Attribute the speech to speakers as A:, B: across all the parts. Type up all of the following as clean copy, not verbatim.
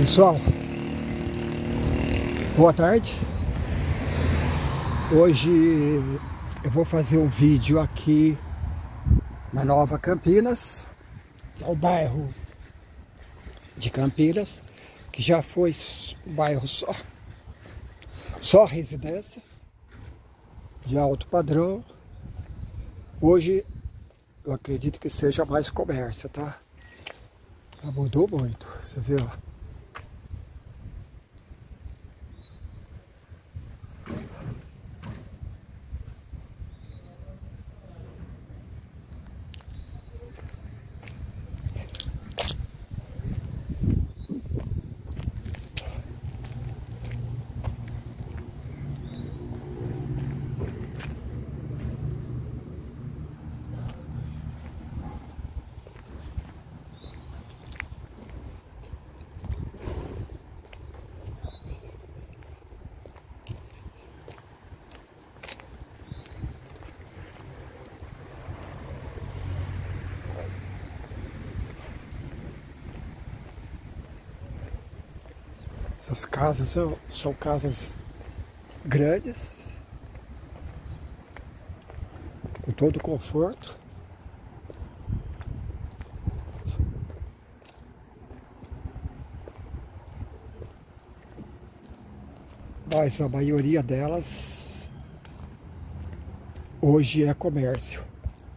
A: Pessoal, boa tarde. Hoje eu vou fazer um vídeo aqui na Nova Campinas, que é o bairro de Campinas, que já foi um bairro só residência de alto padrão. Hoje eu acredito que seja mais comércio, tá? Já mudou muito, você vê, ó. Essas casas são casas grandes, com todo conforto. Mas a maioria delas hoje é comércio.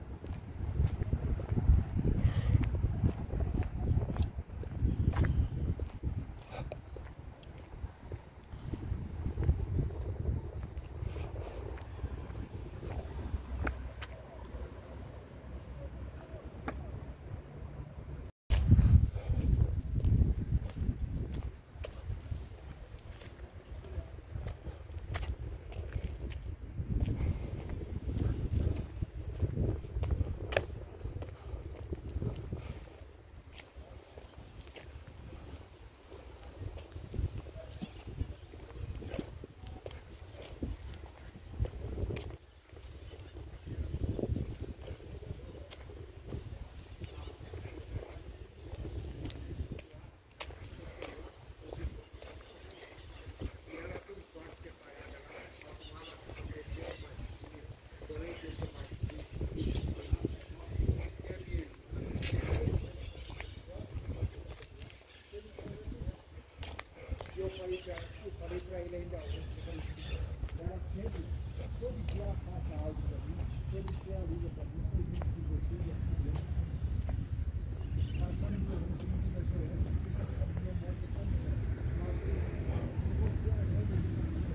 A: Eu falei pra ele ainda hoje, ela sempre, todo dia ela passa algo pra mim, todo dia ela liga pra mim, por isso que você e a filha. Mas quando eu não tenho muita diferença, porque você sabe que eu mostro também. Mas você ainda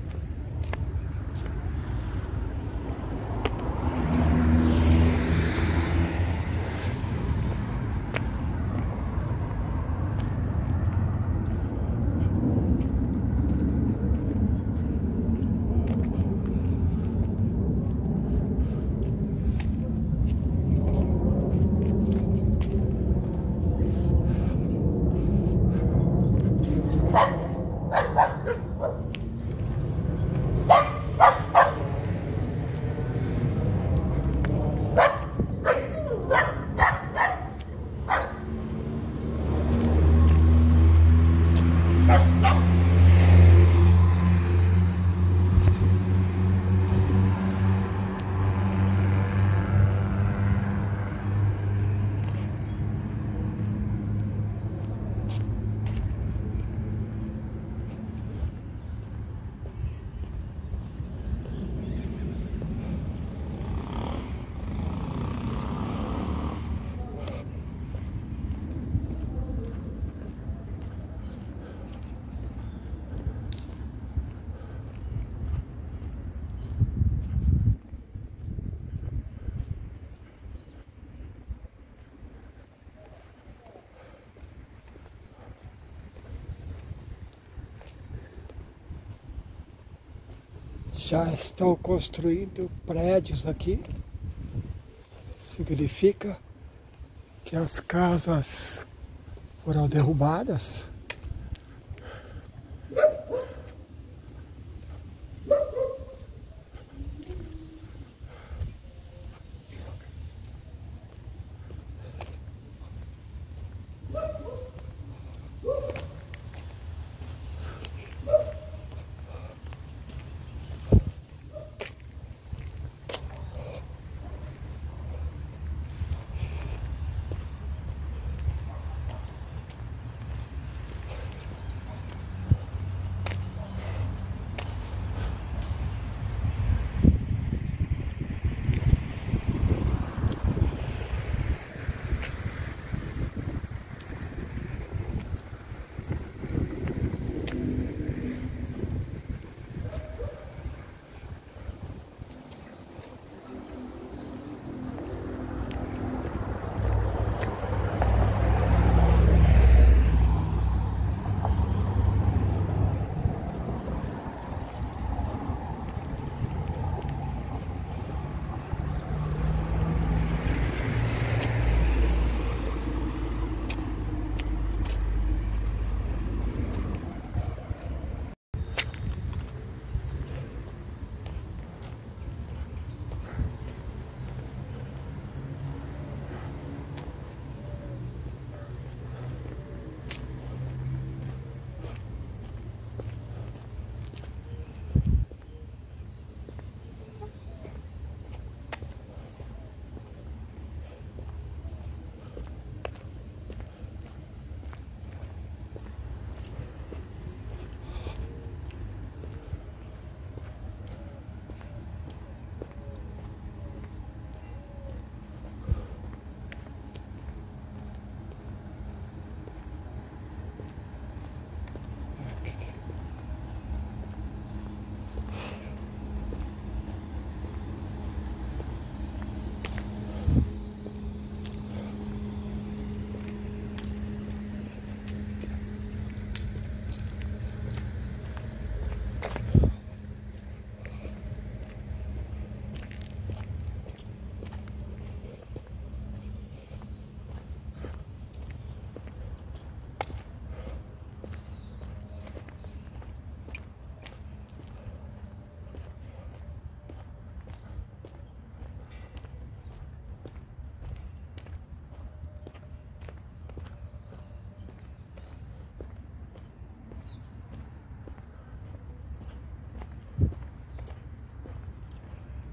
A: já estão construindo prédios aqui. Significa que as casas foram derrubadas.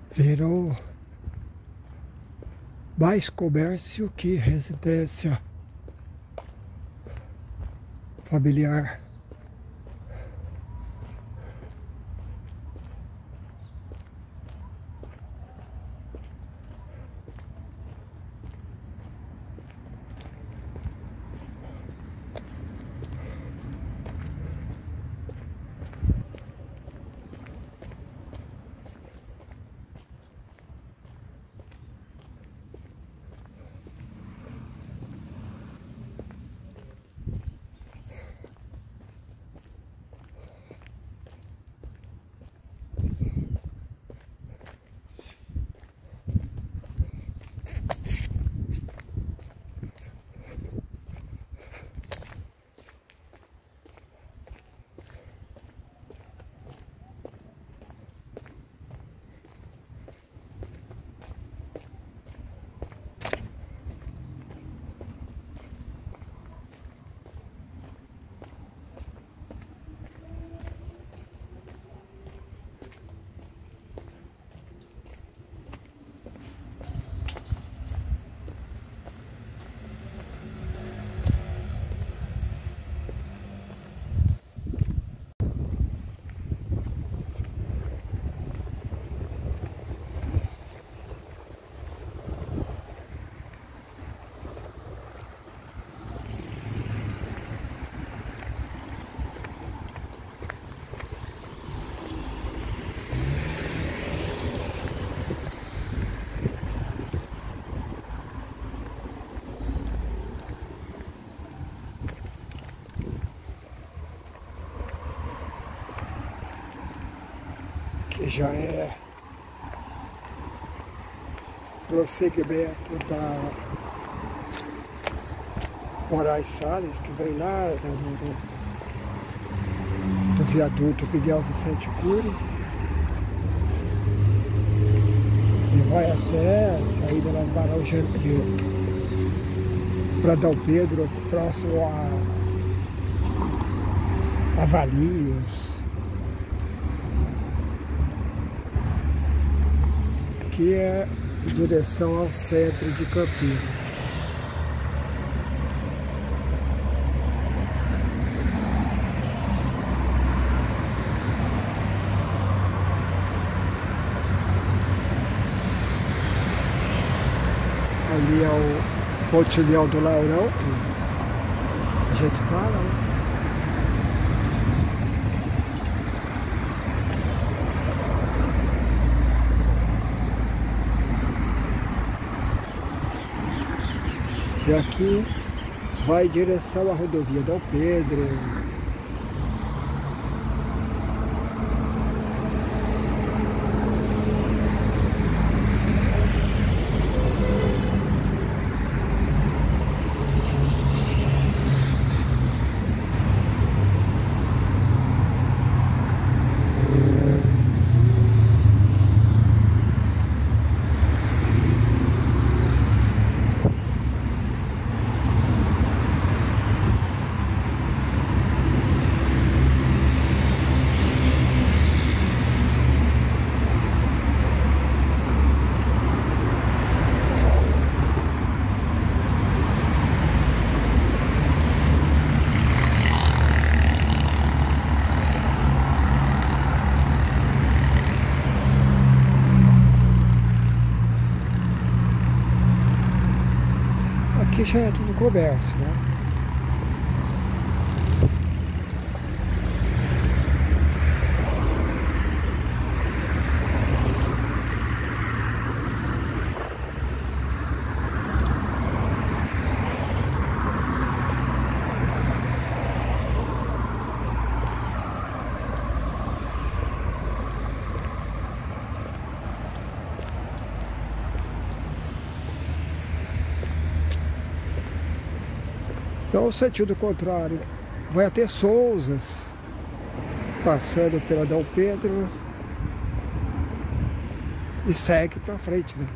A: virou mais comércio que residência familiar. Que já é prosseguimento da Moraes Salles, que vem lá do viaduto Miguel Vicente Cury e vai até a saída lá do Barão para Dom Pedro, próximo a Valinhos, que é em direção ao centro de Campinas. Ali é o Pontilhão do Laurão, que a gente fala, né? E aqui vai em direção à rodovia Dom Pedro. Aqui já é tudo comércio, né? Então, o sentido contrário vai até Sousas, passando pela Dom Pedro e segue para frente, né?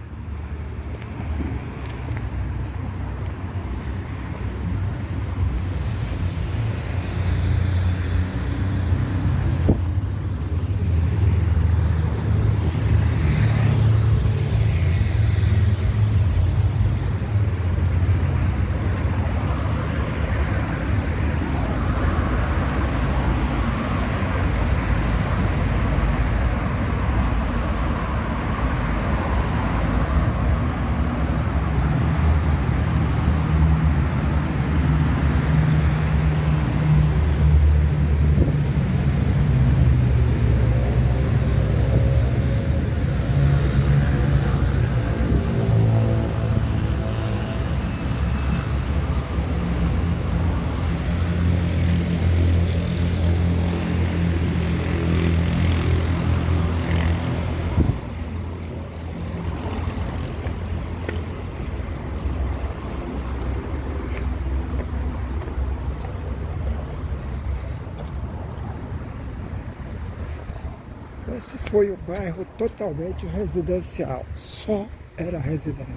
A: foi um bairro totalmente residencial, só era residência.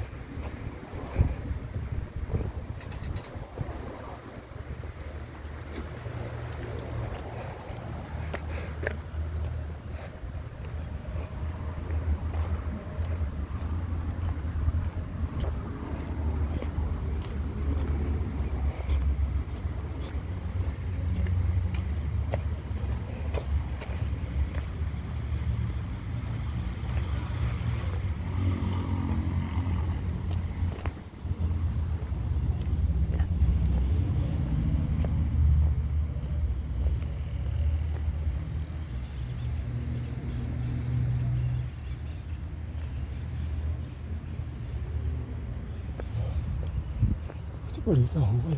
A: Muito bonita a rua.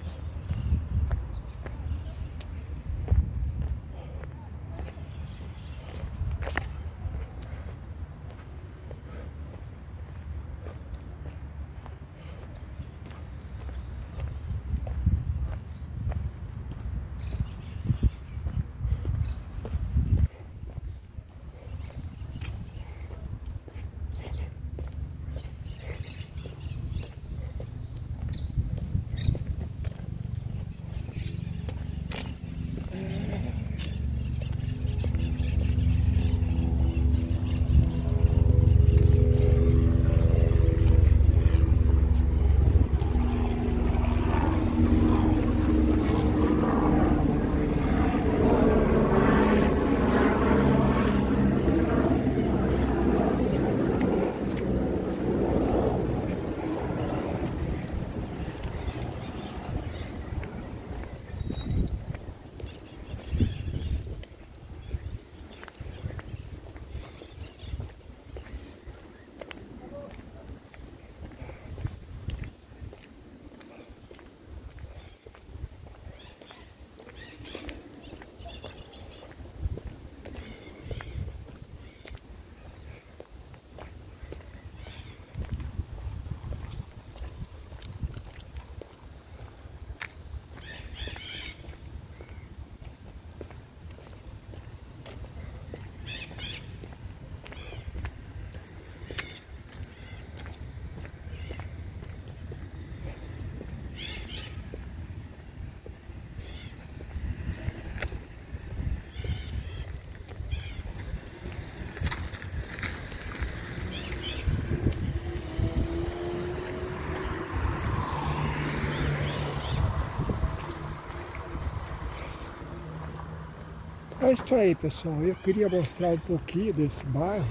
A: É isso aí, pessoal. Eu queria mostrar um pouquinho desse bairro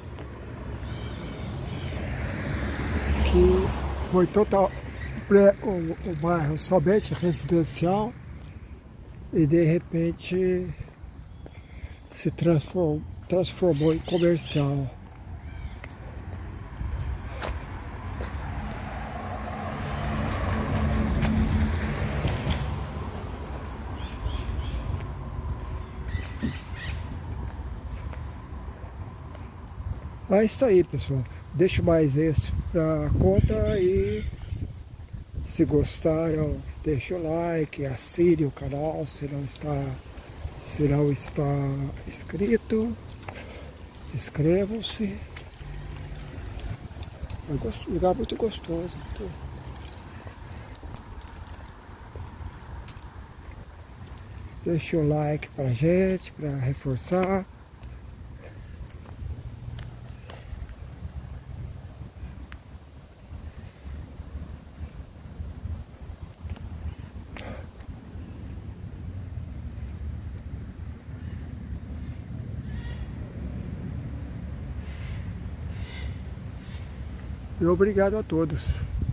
A: que foi total o bairro somente residencial e de repente se transformou em comercial. É isso aí, pessoal. Deixo mais esse pra conta e se gostaram, deixa o like, assine o canal se não está inscrito. Inscrevam-se. É um lugar muito gostoso. Deixa o like pra gente, pra reforçar. E obrigado a todos.